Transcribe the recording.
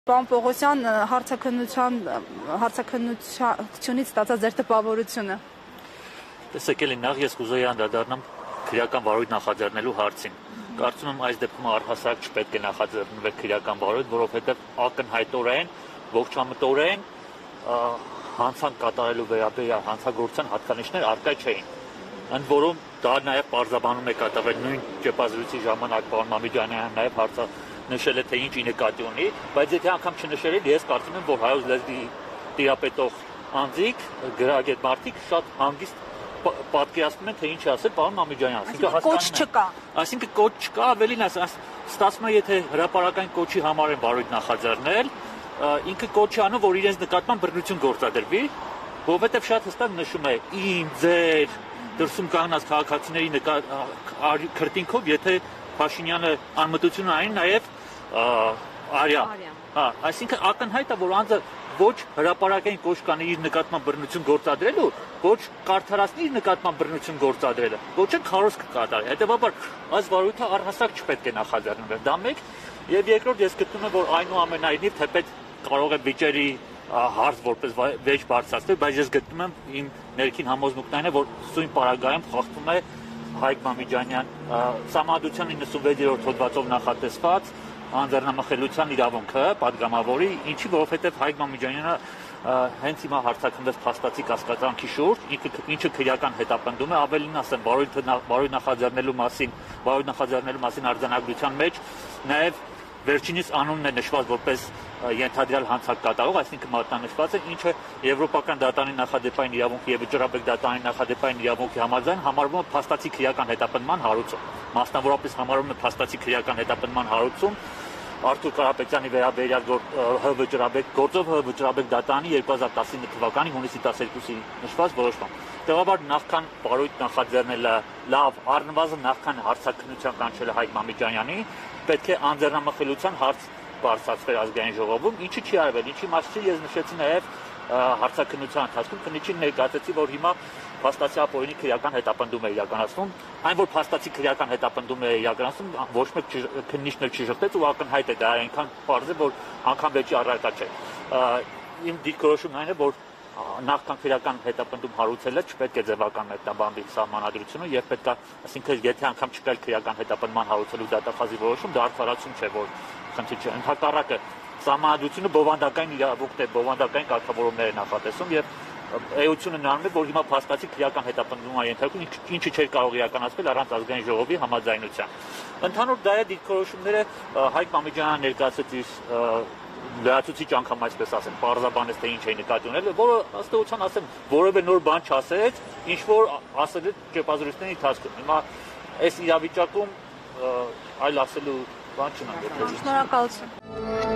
Պարոն Պողոսյան, հարցաքննությունից ստացած ձեր տպավորությունը։ Տեսեք, էլի նախ ես կուզեի անդրադառնամ քրեական վարույթ նախաձեռնելու հարցին։ Կարծում եմ այս դեպքում առհասարակ չպետք է նախաձեռնվեր քրեական վարույթ, որովհետև ակնհայտորեն, ողջամտորեն հանցանք կատարելու վերաբերյալ հանցագործության հատկանիշներ առկա չէին։ Ընդ որում դա նաև պարզաբանում է կատարվել նույն ճեպազրույցի ժամանակ պարոն Մամեջանյանը նաև նշել է թե ինչ նկատի ունի, բայց եթե անգամ չնշել է, ես կարծում եմ, որ հայոց լեզվի տիրապետող անձիկ, գրագետ մարդիկ շատ հանգիստ պատկերացնում են, թե ինչ ասել պարոն Մամեջանյանը։ Կոչ չկա։ Այսինքն կոչ չկա, ավելին ստացվում է, եթե հրապարակային կոչի համար են վարույթ նախաձեռնել, ինքը կոչ է անում, որ իրենց նկատմամբ բռնություն գործադրվի, որովհետև շատ հստակ նշում է իմ, ձեր, դրսում կանգնած քաղաքացիների քրտինքով, եթե Փաշինյանը անմտություն այն նաև արյա։ Այսինքն ակնհայտ է, որ անձը ոչ հրապարակային կոչ կանի իր նկատմամբ բռնություն գործադրելու, ոչ կարդարացնի իր նկատմամբ բռնություն գործադրելը, ոչ էլ քարոզ կկատարի։ Հետևաբար այս վարույթը առհասարակ չպետք է նախաձեռնվեր։ Դա մեկ, եւ երկրորդ ես գտնում եմ, որ այնուամենայնիվ թեպետ կարող է վիճերի հարց որպես վեճ բարձրացնել, բայց ես գտնում եմ իմ ներքին համոզմունքն այն է, որ սույն պարագայում խախտում է Հայկ Մամեջանյան Սահմանադրության 96-րդ հոդվածով նախատեսված անձեռնամխելիության իրավունքը պատգամավորի, ինչի որովհետև Հայկ Մամեջանյանը հենց հիմա հարցաքննվեց փաստացի կասկածանքի շուրջ, ինչը քրեական հետապնդում է, ավելին ասեմ, վարույթ նախաձեռնելու մասին արձանագրության մեջ նաև վերջինիս անունն է նշված որպես ենթադրյալ հանցանք կատարող, այսինքն մատնանշված է, ինչը Եվրոպական դատարանի նախադեպային իրավունքի եւ Վճռաբեկ դատարանի նախադեպային իրավունքի համաձայն համարվում է փաստացի քրեական հետապնդման հարուցում։ Մասնավորապես համարվում է փաստացի քրեական հետապնդման հարուցում Արթուր Կարապետյանի վերաբերյալ գործով Վճռաբեկ դատարանի 2019 թվականի հունիսի 12-ի նշված որոշմամբ։ Տեղաբար նախքան վարույթ նախաձեռնելը լավ, առնվազն նախքան հարցաքննության կանչելը Հայկ Մամեջանյանի պետք է անձեռնամխելիության հարց բարձրացվեր ազգային ժողովում, ինչը չի արվել, ինչի մասին ես նշեցի նաև հարցաքննության ընթացքում, քննիչին ներկայացրեցի, որ հիմա փաստացի ապօրինի քրեական հետապնդում է իրականացվում, այն որ փաստացի քրեական հետապնդում է իրականացվում, ոչ մեկ քննիչն էլ չժխտեց ու ակնհայտ է դա այնքան պարզ է, որ անգամ վեճի առարկա չէ։ Իմ դիրքորոշումն այն է, որ նախքան քրեական հետապնդում հարուցելը չպետք է ձևական մեկնաբանվի սահմանադրությունը եւ պետք է, այսինքն եթե անգամ չկա քրեական հետապնդման հարուցելու դատախազի որոշում, դա արդարացում չէ, որ խնդիր չէ։ Ընդհակառակը սահմանադրությունը բովանդակային իրավունքն է, բովանդակային կարգավորումներ է նախատեսում եւ էությունը նրանում է, որ հիմա փաստացի քրեական հետապնդում է ենթարկում, ինչը չէր կարող իրականացվել առանց ազգային ժողովի համաձայնության։ Ընդհանուր դայա դիրքորոշումները Հայկ Մամեջյանը ներկայացրեց իր լրացուցիչ անգամ այսպես ասեմ, պարզաբանեց թե ինչ է նկատի ունել, որը ըստ էության ասեմ, որևէ նոր բան չասեց, ինչ որ ասել է ճեպազրույցների ընթացքում։ Հիմա այս իրավիճակում այլ ասելու բան չունեմ։ Շնորհակալություն։